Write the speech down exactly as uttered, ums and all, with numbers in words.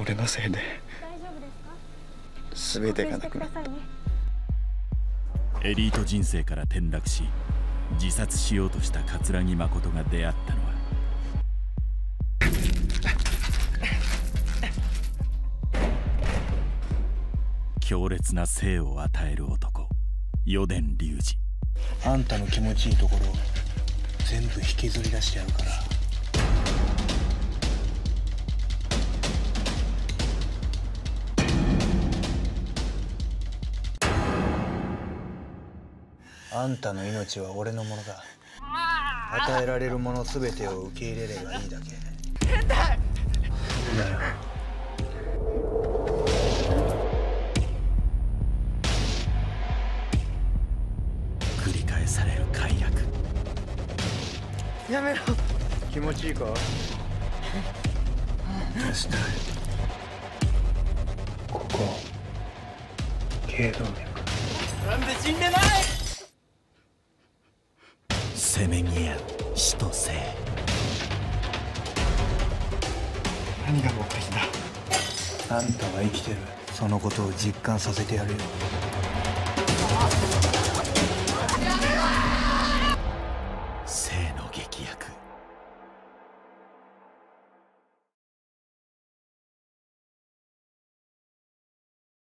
俺のせいで全てがなくなった。 エリート人生から転落し自殺しようとした桂木誠が出会ったのは強烈な生を与える男、四伝龍二。 あんたの気持ちいいところを全部引きずり出してやるから。あんたの命は俺のものだ。与えられるもの全てを受け入れればいいだけ。変態だよ。 繰り返される快楽。 やめろ。気持ちいいか？どうした？ここ頸動脈。なんで死んでない？ せめぎ合う死と生。 何が目的だ？あんたは生きてる。そのことを実感させてやるよ。